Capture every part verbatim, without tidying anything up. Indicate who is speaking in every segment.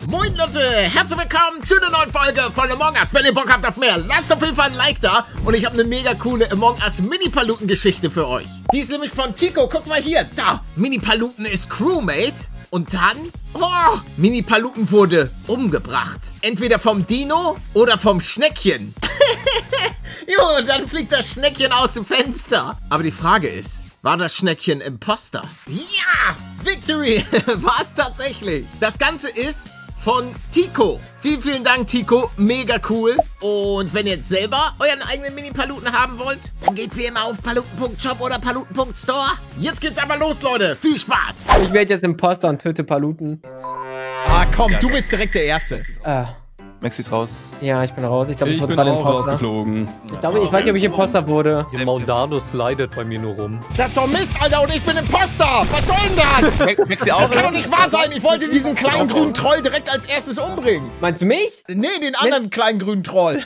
Speaker 1: Moin Leute, herzlich willkommen zu einer neuen Folge von Among Us. Wenn ihr Bock habt auf mehr, lasst auf jeden Fall ein Like da. Und ich habe eine mega coole Among Us Mini-Paluten-Geschichte für euch. Die ist nämlich von Tico. Guck mal hier, da. Mini-Paluten ist Crewmate. Und dann, oh, Mini-Paluten wurde umgebracht. Entweder vom Dino oder vom Schneckchen. Jo, und dann fliegt das Schneckchen aus dem Fenster. Aber die Frage ist, war das Schneckchen Imposter? Ja, Victory, war es tatsächlich. Das Ganze ist von Tico. Vielen, vielen Dank, Tico. Mega cool. Und wenn ihr jetzt selber euren eigenen Mini-Paluten haben wollt, dann geht wie immer auf paluten punkt shop oder paluten punkt store. Jetzt geht's aber los, Leute. Viel Spaß.
Speaker 2: Ich werde jetzt Imposter und töte Paluten.
Speaker 1: Ah, komm, du bist direkt der Erste.
Speaker 2: Ah.
Speaker 3: Maxi ist raus.
Speaker 2: Ja, ich bin raus. Ich glaube, ich,
Speaker 4: ich
Speaker 2: wurde
Speaker 4: bin
Speaker 2: gerade
Speaker 4: auch
Speaker 2: Imposter.
Speaker 4: rausgeflogen.
Speaker 2: Ich glaube, ich weiß nicht, ob ich Imposter wurde.
Speaker 5: Der Maudano slidet bei mir nur rum.
Speaker 1: Das ist doch Mist, Alter, und ich bin Imposter. Was soll denn das?
Speaker 3: Maxi auch.
Speaker 1: Das kann doch nicht wahr sein. Ich wollte diesen kleinen grünen Troll direkt als erstes umbringen.
Speaker 2: Meinst du mich?
Speaker 1: Nee, den anderen kleinen grünen Troll.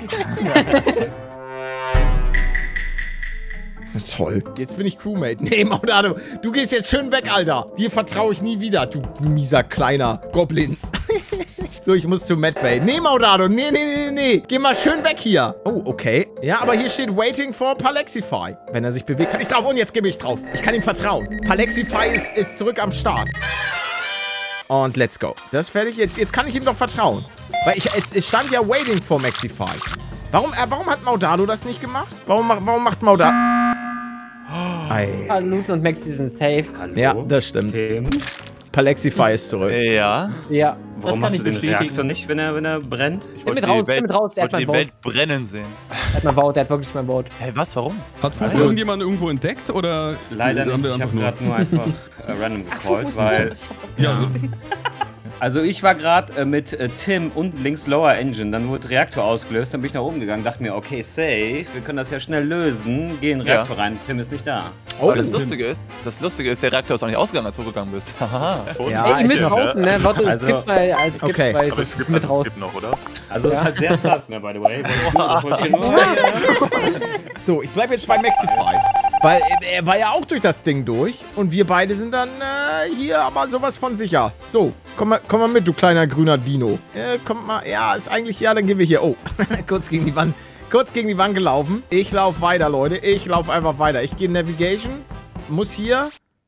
Speaker 1: Toll. Jetzt bin ich Crewmate. Nee, Maudano, du gehst jetzt schön weg, Alter. Dir vertraue ich nie wieder, du mieser kleiner Goblin. So, ich muss zu Medbay. Nee, Maudano, nee, nee, nee, nee. Geh mal schön weg hier. Oh, okay. Ja, aber hier steht Waiting for Palexify. Wenn er sich bewegt, kann ich drauf. Und jetzt gebe ich drauf. Ich kann ihm vertrauen. Palexify ist, ist zurück am Start. Und let's go. Das ist fertig. Jetzt, jetzt kann ich ihm doch vertrauen. Weil ich, es, es stand ja Waiting for Maxify. Warum, äh, warum hat Maudano das nicht gemacht? Warum, warum macht Maudano... Ei.
Speaker 2: Paluten und Maxi sind safe.
Speaker 5: Hallo?
Speaker 1: Ja, das stimmt.
Speaker 5: Okay.
Speaker 1: Palexify ist zurück.
Speaker 3: Ja.
Speaker 2: Ja.
Speaker 5: Warum
Speaker 2: das
Speaker 5: hast
Speaker 2: kann
Speaker 5: du
Speaker 2: ich
Speaker 5: den
Speaker 2: bestätigen.
Speaker 5: Reaktor nicht, wenn er, wenn er brennt?
Speaker 3: Ich
Speaker 2: Nimm mit
Speaker 3: wollte
Speaker 2: raus,
Speaker 3: die Welt,
Speaker 2: nimm mit raus. Der hat
Speaker 3: wollte
Speaker 2: mein
Speaker 3: die
Speaker 2: Vote.
Speaker 3: Welt brennen sehen.
Speaker 2: Der hat mein Vote, der hat wirklich mein Vote.
Speaker 3: Hä, was? Warum?
Speaker 4: Hat Fufu
Speaker 5: Also-
Speaker 4: irgendjemand irgendwo entdeckt oder
Speaker 5: Leider
Speaker 4: haben
Speaker 5: nicht.
Speaker 4: wir
Speaker 5: Ich
Speaker 4: einfach
Speaker 5: habe
Speaker 4: nur?
Speaker 5: gerade nur einfach äh, random gecallt, weil...
Speaker 4: Ja,
Speaker 5: Also ich war gerade äh, mit äh, Tim unten links Lower Engine, dann wurde Reaktor ausgelöst, dann bin ich nach oben gegangen, dachte mir, okay, safe, wir können das ja schnell lösen, geh in den
Speaker 3: Ja.
Speaker 5: Reaktor rein, Tim ist nicht da.
Speaker 1: Oh,
Speaker 3: Aber das Lustige ist, das Lustige ist, der Reaktor ist auch nicht ausgegangen, als du gegangen bist. Haha.
Speaker 1: Ja,
Speaker 2: Ey, ich
Speaker 1: ist
Speaker 2: mit voten, ne? Warte,
Speaker 5: Also-
Speaker 2: skip mal, als skip
Speaker 1: Okay.
Speaker 2: mal,
Speaker 6: Aber es gibt,
Speaker 2: mit
Speaker 6: also es
Speaker 2: raus.
Speaker 6: gibt noch, oder?
Speaker 5: Also
Speaker 2: Ja.
Speaker 5: das ist halt sehr sass, ne, by the way. Wollte ich nur, wollte ich nur,
Speaker 1: So, ich bleib jetzt bei Maxify. Weil äh, er war ja auch durch das Ding durch. Und wir beide sind dann äh, hier aber sowas von sicher. So, komm mal, komm mal mit, du kleiner grüner Dino. Äh, kommt mal, ja, ist eigentlich, ja, dann gehen wir hier. Oh, kurz gegen die Wand. Kurz gegen die Wand gelaufen. Ich laufe weiter, Leute. Ich laufe einfach weiter. Ich gehe in Navigation. Muss hier...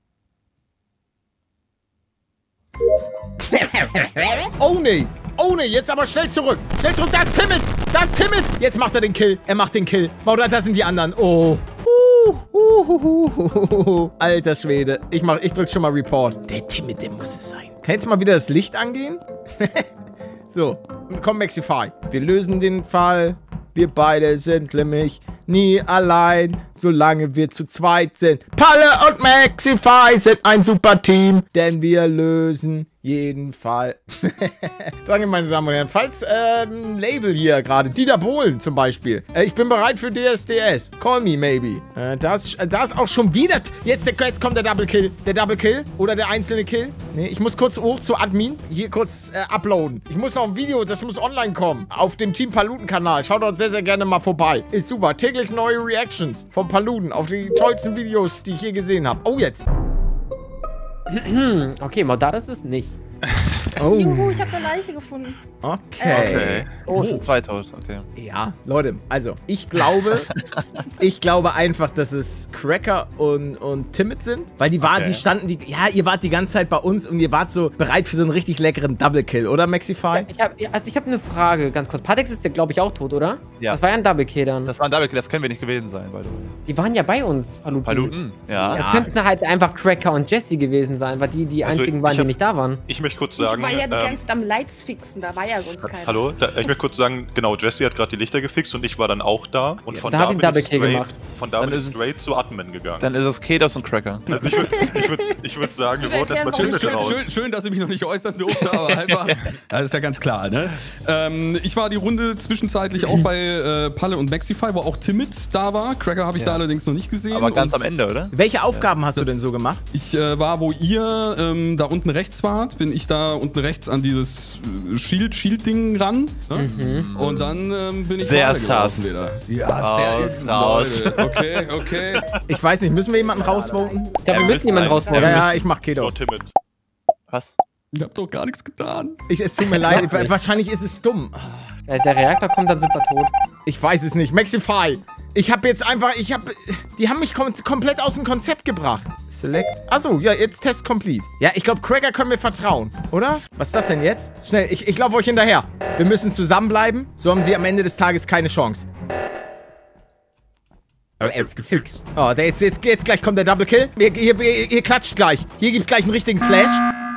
Speaker 1: Oh, nee. Oh, nee. Jetzt aber schnell zurück. Schnell zurück. Das ist Timid. Das ist Timid. Jetzt macht er den Kill. Er macht den Kill. Maudana, da sind die anderen. Oh. Uh, uh, uh, uh, uh. Alter Schwede. Ich, mach, ich drück schon mal Report. Der Timid, der muss es sein. Kann jetzt mal wieder das Licht angehen? So. Komm, Maxify. Wir lösen den Fall. Wir beide sind nämlich nie allein, solange wir zu zweit sind. Palle und Maxify sind ein super Team, denn wir lösen jeden Fall. Danke, meine Damen und Herren. Falls ähm, Label hier gerade, Dieter Bohlen zum Beispiel. Äh, ich bin bereit für D S D S. Call me, maybe. Äh, das, äh, das auch schon wieder... Jetzt, der, jetzt kommt der Double Kill. Der Double Kill oder der einzelne Kill. Nee, ich muss kurz hoch zu Admin. Hier kurz äh, uploaden. Ich muss noch ein Video, das muss online kommen. Auf dem Team Paluten-Kanal. Schaut dort sehr, sehr gerne mal vorbei. Ist super. Täglich neue Reactions vom Paluten auf die tollsten Videos, die ich je gesehen habe. Oh, jetzt.
Speaker 2: Okay, Maudano ist es nicht.
Speaker 1: Oh.
Speaker 7: Juhu, ich habe eine Leiche gefunden.
Speaker 1: Okay.
Speaker 3: Okay. Oh, es sind zwei tot. Okay.
Speaker 1: Ja, Leute, also, ich glaube, ich glaube einfach, dass es Cracker und, und Timid sind. Weil die waren,
Speaker 6: Okay.
Speaker 1: die standen, die, ja, ihr wart die ganze Zeit bei uns und ihr wart so bereit für so einen richtig leckeren Double Kill, oder, Maxify?
Speaker 2: Ich hab, also ich habe eine Frage, ganz kurz. Patex ist ja, glaube ich, auch tot, oder?
Speaker 3: Ja.
Speaker 2: Das war ja ein Double Kill dann.
Speaker 3: Das war ein Double Kill, das können wir nicht gewesen sein, by the way.
Speaker 2: Die waren ja bei uns, Paluten.
Speaker 3: Paluten? Ja.
Speaker 1: Ja.
Speaker 2: Das könnten halt einfach Cracker und Jesse gewesen sein, weil die die
Speaker 6: Also,
Speaker 2: einzigen waren,
Speaker 6: ich
Speaker 2: die
Speaker 6: hab-
Speaker 2: nicht da waren.
Speaker 6: Ich möchte kurz
Speaker 7: Ich
Speaker 6: sagen,
Speaker 7: war ja die
Speaker 6: ähm,
Speaker 7: ganze Zeit am Lights fixen, da war ja sonst keiner.
Speaker 6: hallo, da, ich möchte kurz sagen, genau, Jesse hat gerade die Lichter gefixt und ich war dann auch da. Und von
Speaker 2: da
Speaker 6: da,
Speaker 2: hab ich
Speaker 6: bin
Speaker 2: Double
Speaker 6: ich
Speaker 2: Kill
Speaker 6: straight,
Speaker 2: gemacht.
Speaker 6: von da
Speaker 3: Dann
Speaker 6: bin ich
Speaker 3: ist es-
Speaker 6: straight zu Admin gegangen.
Speaker 3: Dann ist es Kedos und Cracker.
Speaker 6: Also ich würde ich würd, ich würd sagen, wir
Speaker 7: Kannst du
Speaker 6: voten
Speaker 7: mir
Speaker 6: erstmal
Speaker 7: erklären,
Speaker 6: Timid
Speaker 4: Schön,
Speaker 6: raus.
Speaker 4: schön, schön, dass ich mich noch nicht äußern durfte, aber einfach. Das ist ja ganz klar, ne? Ähm, ich war die Runde zwischenzeitlich auch bei äh, Palle und Maxify, wo auch Timid da war. Cracker habe ich
Speaker 3: Ja.
Speaker 4: da allerdings noch nicht gesehen.
Speaker 3: Aber ganz
Speaker 4: und
Speaker 3: am Ende, oder?
Speaker 1: Welche Aufgaben hast du
Speaker 4: das-
Speaker 1: denn so gemacht?
Speaker 4: Ich äh, war, wo ihr ähm, da unten rechts wart, bin ich da unten rechts an dieses äh, Shield- Shield-Ding ran. Ne? Und dann ähm, bin ich
Speaker 3: Sehr
Speaker 4: gerade gelaufen
Speaker 3: sass.
Speaker 4: wieder. Ja,
Speaker 3: Raus,
Speaker 4: sehr
Speaker 3: raus.
Speaker 4: Leute. Okay, okay.
Speaker 1: Ich weiß nicht, müssen wir jemanden rausvoten?
Speaker 2: Ich glaube, wir
Speaker 3: wir
Speaker 2: müssen
Speaker 3: müssen
Speaker 2: jemanden
Speaker 3: einen-
Speaker 2: rausholen.
Speaker 1: Ja,
Speaker 3: wir
Speaker 1: ja,
Speaker 3: müssen-
Speaker 1: ich mach
Speaker 6: So,
Speaker 1: Kedos.
Speaker 6: Timid.
Speaker 3: Was?
Speaker 4: Ich hab doch gar nichts getan.
Speaker 1: Ich, es tut mir leid, wahrscheinlich ist es dumm.
Speaker 2: Wenn der Reaktor kommt, dann sind wir tot.
Speaker 1: Ich weiß es nicht. Maxify. Ich habe jetzt einfach, ich habe, die haben mich kom komplett aus dem Konzept gebracht. Select. Achso, ja, jetzt Test complete. Ja, ich glaube, Cracker können wir vertrauen, oder? Was ist das denn jetzt? Schnell, ich, ich laufe euch hinterher. Wir müssen zusammenbleiben, so haben sie am Ende des Tages keine Chance. Aber jetzt gefixt. Oh, der jetzt, jetzt, jetzt gleich kommt der Double Kill. Ihr, ihr, ihr, ihr klatscht gleich. Hier gibt's gleich einen richtigen Slash.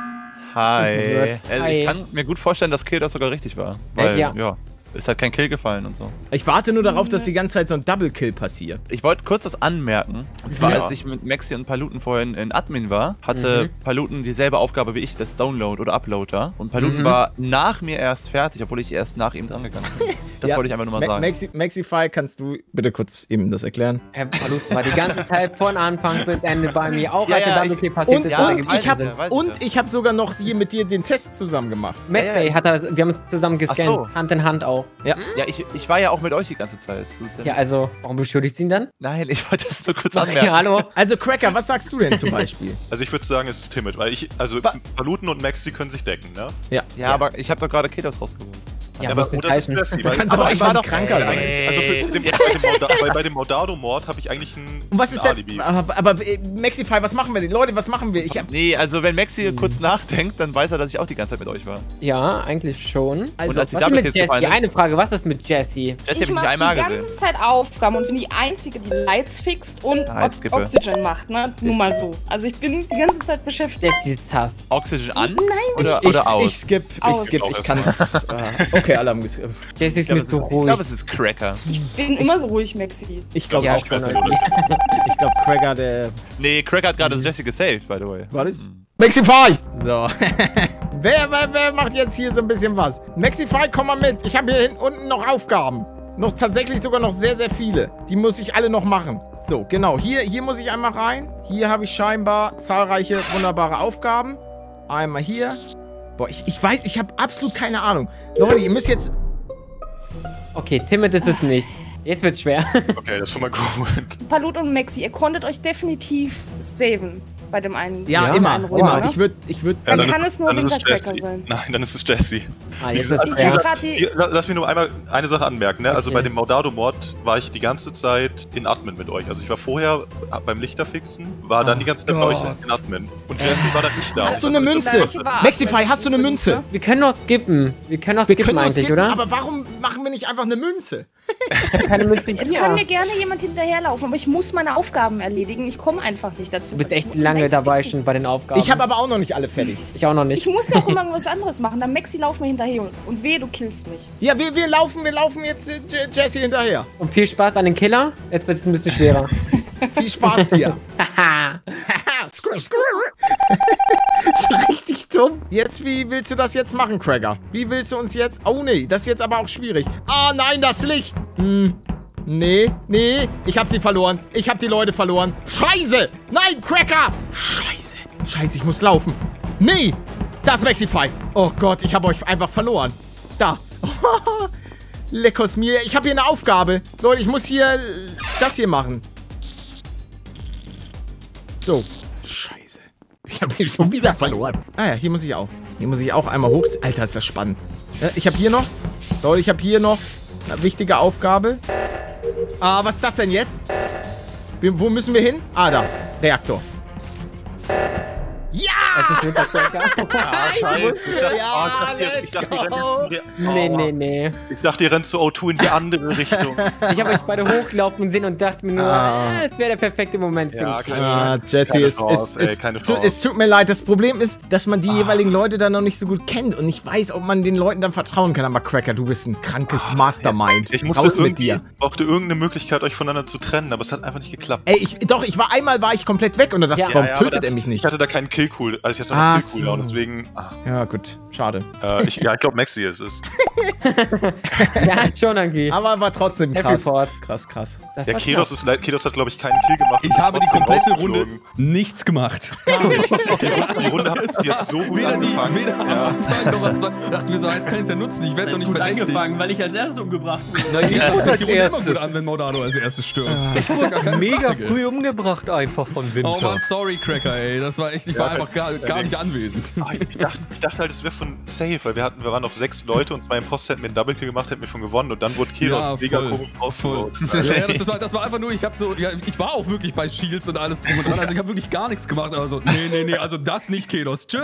Speaker 3: Hi. Also
Speaker 2: Hi.
Speaker 3: ich kann mir gut vorstellen, dass Kill das sogar richtig war. Weil,
Speaker 2: Ja.
Speaker 3: ja, ist halt kein Kill gefallen und so.
Speaker 1: Ich warte nur darauf, dass die ganze Zeit so ein Double Kill passiert.
Speaker 3: Ich wollte kurz was anmerken. Und zwar,
Speaker 6: Ja.
Speaker 3: als ich mit Maxi und Paluten vorhin in Admin war, hatte Paluten dieselbe Aufgabe wie ich, das Download oder Upload da. Und Paluten
Speaker 2: Mhm.
Speaker 3: war nach mir erst fertig, obwohl ich erst nach ihm dran gegangen bin. Das
Speaker 1: Ja,
Speaker 3: wollte ich einfach nur mal
Speaker 1: Ma
Speaker 3: sagen.
Speaker 1: Maxi Maxify, kannst du bitte kurz eben das erklären?
Speaker 2: Herr Paluten war die ganze Zeit von Anfang bis Ende bei mir. Auch
Speaker 3: Ja,
Speaker 2: als der
Speaker 3: ja,
Speaker 2: Double
Speaker 3: ich-
Speaker 2: Kill passiert
Speaker 1: Und,
Speaker 2: ist.
Speaker 3: ja,
Speaker 2: dass er
Speaker 1: und
Speaker 3: weiß
Speaker 2: gewinnt
Speaker 1: ich habe
Speaker 3: ja, weiß
Speaker 1: und
Speaker 3: ja.
Speaker 1: ich habe sogar noch hier mit dir den Test zusammen gemacht.
Speaker 2: Medbay hat er, wir haben uns zusammen gescannt.
Speaker 3: Ach so.
Speaker 2: Hand in Hand auch.
Speaker 1: Ja.
Speaker 3: Ja, ich, ich war ja auch mit euch die ganze Zeit. Das ist ja
Speaker 2: Ja,
Speaker 3: nicht-
Speaker 2: also, warum beschuldigst du ihn dann?
Speaker 3: Nein, ich wollte das nur kurz
Speaker 2: Ja,
Speaker 3: anmerken.
Speaker 2: hallo.
Speaker 1: Also Cracker, was sagst du denn zum Beispiel?
Speaker 6: Also ich würde sagen, es ist Timid, weil ich, also
Speaker 3: Wa-
Speaker 6: Paluten und Maxi können sich decken, ne?
Speaker 1: Ja.
Speaker 3: Ja, aber ich habe doch gerade Kill das rausgeholt.
Speaker 2: Ja,
Speaker 6: aber
Speaker 2: muss nicht
Speaker 6: oder ist
Speaker 2: heißen.
Speaker 6: Jesse,
Speaker 1: Da
Speaker 6: weil,
Speaker 1: kannst du aber
Speaker 3: aber
Speaker 1: einfach
Speaker 3: ich war
Speaker 1: ein
Speaker 3: doch-
Speaker 1: kranker sein.
Speaker 3: Ey.
Speaker 6: also für den, bei dem Morda bei, bei dem Mordado-Mord habe ich eigentlich ein,
Speaker 1: Und was
Speaker 6: ein
Speaker 1: ist denn?
Speaker 6: Alibi.
Speaker 1: Aber, aber äh, Maxify, was machen wir denn? Leute, was machen wir? Ich hab,
Speaker 3: Nee, also wenn Maxi kurz nachdenkt, dann weiß er, dass ich auch die ganze Zeit mit euch war.
Speaker 2: Ja, eigentlich schon.
Speaker 1: also,
Speaker 3: Und als die
Speaker 2: Was ist
Speaker 3: Double
Speaker 2: mit
Speaker 3: Kills
Speaker 2: Jesse?
Speaker 3: gefallen sind-
Speaker 2: Eine Frage, was ist mit Jesse?
Speaker 3: Jesse habe
Speaker 7: Ich
Speaker 3: ich nicht
Speaker 7: mache
Speaker 3: einmal
Speaker 7: die
Speaker 3: gesehen.
Speaker 7: ganze Zeit Aufgaben und bin die Einzige, die Lights fixt und
Speaker 3: Ja, jetzt
Speaker 7: Ox
Speaker 3: skippe.
Speaker 7: Oxygen macht, ne? Nur mal so. Also ich bin die ganze Zeit beschäftigt.
Speaker 2: Jesse ist Hass.
Speaker 3: Oxygen an?
Speaker 7: Nein,
Speaker 3: Oder,
Speaker 1: ich,
Speaker 3: oder aus?
Speaker 1: ich skip, ich
Speaker 7: Aus.
Speaker 1: skip, ich kann's. äh, okay, alle haben geskippt.
Speaker 2: Jesse ist
Speaker 3: Ich glaube,
Speaker 2: mir
Speaker 3: es,
Speaker 2: zu
Speaker 3: ist- ich
Speaker 2: ruhig.
Speaker 3: glaub, es ist Cracker.
Speaker 7: Ich bin immer so ruhig, Maxi.
Speaker 1: Ich glaube
Speaker 2: Ja,
Speaker 1: auch,
Speaker 2: schon,
Speaker 1: dass es
Speaker 2: also.
Speaker 1: ist. Ich glaube, Cracker, der.
Speaker 3: Nee, Cracker hat gerade Jesse gesaved, by the way.
Speaker 1: War das? Maxify! So. wer, wer, wer macht jetzt hier so ein bisschen was? Maxify, komm mal mit. Ich habe hier hinten unten noch Aufgaben. Noch tatsächlich sogar noch sehr, sehr viele. Die muss ich alle noch machen. So, genau. Hier, hier muss ich einmal rein. Hier habe ich scheinbar zahlreiche wunderbare Aufgaben. Einmal hier. Boah, ich, ich weiß, ich habe absolut keine Ahnung. Leute, ihr müsst jetzt...
Speaker 2: Okay, Timid ist es nicht. Jetzt wird's schwer.
Speaker 6: Okay, das ist schon mal gut.
Speaker 7: Palut und Maxi, ihr konntet euch definitiv saven bei dem einen.
Speaker 1: Ja,
Speaker 2: Ja,
Speaker 1: immer,
Speaker 7: einen Runde,
Speaker 1: immer.
Speaker 7: ne?
Speaker 1: Ich würde... Ich würd,
Speaker 7: Dann
Speaker 6: ist-
Speaker 7: kann es nur
Speaker 6: dann ist es
Speaker 7: Wintercracker
Speaker 6: Jesse.
Speaker 7: sein.
Speaker 6: Nein, dann ist es Jesse.
Speaker 2: Ah,
Speaker 6: Wie
Speaker 2: jetzt
Speaker 6: gesagt,
Speaker 2: wird's
Speaker 7: Ich
Speaker 6: wie
Speaker 7: hab
Speaker 2: schwer.
Speaker 7: grad die.
Speaker 6: Hier, la- lass mich nur einmal eine Sache anmerken, ne? Also
Speaker 2: Okay.
Speaker 6: bei dem Mordado-Mord war ich die ganze Zeit in Admin mit euch. Also ich war vorher beim Lichterfixen, war dann die ganze Zeit bei euch
Speaker 1: Gott.
Speaker 6: in Admin. Und Jesse war dann nicht da.
Speaker 1: Hast du
Speaker 6: Und
Speaker 1: eine
Speaker 6: das-
Speaker 1: Münze?
Speaker 7: Gleiche war
Speaker 1: Maxify,
Speaker 7: Admin.
Speaker 1: hast du eine Münze?
Speaker 2: Wir können doch skippen. Wir können doch
Speaker 1: Wir
Speaker 2: skippen
Speaker 1: können nur
Speaker 2: eigentlich,
Speaker 1: skippen,
Speaker 2: oder?
Speaker 1: aber warum machen wir nicht einfach eine Münze?
Speaker 2: Ich habe keine Münze
Speaker 7: Jetzt
Speaker 2: hier.
Speaker 7: kann mir gerne jemand hinterherlaufen, aber ich muss meine Aufgaben erledigen. Ich komme einfach nicht dazu.
Speaker 2: Du bist echt
Speaker 7: Ich-
Speaker 2: lange
Speaker 7: Lights
Speaker 2: dabei
Speaker 7: fixen.
Speaker 2: schon bei den Aufgaben.
Speaker 1: Ich habe aber auch noch nicht alle fertig.
Speaker 2: Ich auch noch
Speaker 7: Ich
Speaker 2: nicht.
Speaker 7: muss ja auch immer irgendwas anderes machen. Dann Maxi, lauf mir hinterher und, und weh, du killst mich.
Speaker 1: Ja, wir, wir laufen, wir laufen jetzt äh, Je- Jesse hinterher.
Speaker 2: Und viel Spaß an den Killer. Jetzt wird es ein bisschen schwerer.
Speaker 1: Viel Spaß dir.
Speaker 2: Haha.
Speaker 1: Screw, screw. So richtig dumm. Jetzt, wie willst du das jetzt machen, Cracker? Wie willst du uns jetzt... Oh, nee, das ist jetzt aber auch schwierig. Ah, nein, das Licht. Hm. Nee, nee, ich hab sie verloren. Ich hab die Leute verloren. Scheiße. Nein, Cracker. Scheiße. Scheiße, ich muss laufen. Nee, das ist Maxify. Oh Gott, ich habe euch einfach verloren. Da. Leckos mir. Ich habe hier eine Aufgabe. Leute, ich muss hier äh, das hier machen. So. Scheiße. Ich habe sie schon wieder verloren. Ah ja, hier muss ich auch. Hier muss ich auch einmal hoch... Alter, ist das spannend. Ja, ich habe hier noch... Leute, ich habe hier noch eine wichtige Aufgabe. Ah, was ist das denn jetzt? Wir, wo müssen wir hin? Ah, da. Reaktor. Ja!
Speaker 2: Das ist Wintercracker.
Speaker 6: Ah, scheiße. Ich dachte,
Speaker 1: Ja,
Speaker 6: oh, ich dachte, ihr- ich dachte, ihr rennt
Speaker 1: let's
Speaker 6: in die-
Speaker 2: Nee,
Speaker 6: oh.
Speaker 2: nee, nee.
Speaker 6: Ich dachte, ihr rennt zu O zwei in die andere Richtung.
Speaker 2: Ich habe euch beide hochgelaufen gesehen und dachte mir nur,
Speaker 1: Ah.
Speaker 2: äh, das wäre der perfekte Moment für
Speaker 6: Ja,
Speaker 2: den Kill.
Speaker 6: keine-
Speaker 1: Ah, Jesse,
Speaker 6: Keine
Speaker 1: es,
Speaker 6: Chance,
Speaker 1: es,
Speaker 6: ey,
Speaker 1: es,
Speaker 6: keine
Speaker 1: tu,
Speaker 6: Chance.
Speaker 1: es tut mir leid. Das Problem ist, dass man die jeweiligen Leute dann noch nicht so gut kennt und nicht weiß, ob man den Leuten dann vertrauen kann. Aber Cracker, du bist ein krankes Mastermind.
Speaker 6: Ich musste
Speaker 1: Raus mit
Speaker 6: irgendwie,
Speaker 1: dir.
Speaker 6: brauchte irgendeine Möglichkeit, euch voneinander zu trennen, aber es hat einfach nicht geklappt.
Speaker 1: Ey, ich, doch, ich war einmal, war ich komplett weg und da dachte
Speaker 2: Ja.
Speaker 1: ich, warum
Speaker 6: Ja, ja, aber
Speaker 1: tötet
Speaker 6: da-
Speaker 1: er mich
Speaker 6: Ich
Speaker 1: nicht?
Speaker 6: hatte da keinen Kill-Cool, also ich hatte noch
Speaker 1: Ah,
Speaker 6: einen Kill-Cooldown,
Speaker 1: so.
Speaker 6: deswegen, ah,
Speaker 1: Ja, gut. Schade.
Speaker 6: äh, ich, ja, ich glaube, Maxi ist es.
Speaker 2: Ja, schon irgendwie.
Speaker 1: Aber war trotzdem
Speaker 2: Happy
Speaker 1: krass.
Speaker 2: Ford.
Speaker 1: Krass, krass.
Speaker 2: Das
Speaker 6: Der
Speaker 2: war
Speaker 6: Kedos,
Speaker 2: knapp.
Speaker 6: ist, leid- Kedos hat, glaube ich, keinen Kill gemacht.
Speaker 4: Ich
Speaker 6: und ist
Speaker 4: habe die
Speaker 6: trotzdem
Speaker 4: komplette Runde
Speaker 6: rausgeflogen.
Speaker 4: nichts gemacht. Gar nichts.
Speaker 6: Die Runde hat, die hat so gut
Speaker 4: Weder, die,
Speaker 6: angefangen.
Speaker 4: weder am
Speaker 6: ja.
Speaker 4: Anfang noch am zweiten. Dachte mir so, jetzt kann ich es ja nutzen. Ich werde doch
Speaker 8: Das ist
Speaker 4: nicht
Speaker 8: gut
Speaker 4: verdächtig.
Speaker 8: angefangen, weil ich als erstes umgebracht wurde.
Speaker 9: Na, ich wurde
Speaker 4: Die
Speaker 9: als
Speaker 4: Runde immer
Speaker 9: erstes.
Speaker 4: gut an, wenn Mordado als erstes stirbt.
Speaker 1: Ah.
Speaker 4: Das ist ja gar keine
Speaker 9: Mega
Speaker 4: Frage.
Speaker 9: früh umgebracht einfach von Winter.
Speaker 4: Oh Mann, sorry, Cracker, ey. Das war echt, ich war
Speaker 6: Ja,
Speaker 4: einfach gar,
Speaker 6: ja,
Speaker 4: gar nicht anwesend.
Speaker 6: Ah, ich, dachte, ich dachte halt, es wäre schon safe, weil wir hatten, wir waren noch sechs Leute und zwei Imposter hätten mir einen Double Kill gemacht, hätten wir schon gewonnen und dann wurde Kiros
Speaker 4: Ja,
Speaker 6: mega
Speaker 4: voll,
Speaker 6: komisch rausgeholt.
Speaker 4: Ja, ja, das, das, war, das war einfach nur, ich hab so, ja, ich war auch wirklich bei Shields und alles drum und dran, also ich habe wirklich gar nichts gemacht, also nee, nee, nee, also das nicht, Kedos, tschüss.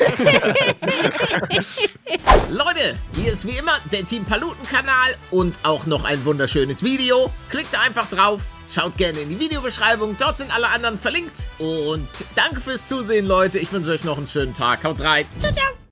Speaker 1: Leute, hier ist wie immer der Team Paluten-Kanal und auch noch ein wunderschönes Video. Klickt da einfach drauf, schaut gerne in die Videobeschreibung, dort sind alle anderen verlinkt. Und danke fürs Zusehen, Leute. Ich wünsche euch noch einen schönen Tag. Haut rein. Ciao, ciao.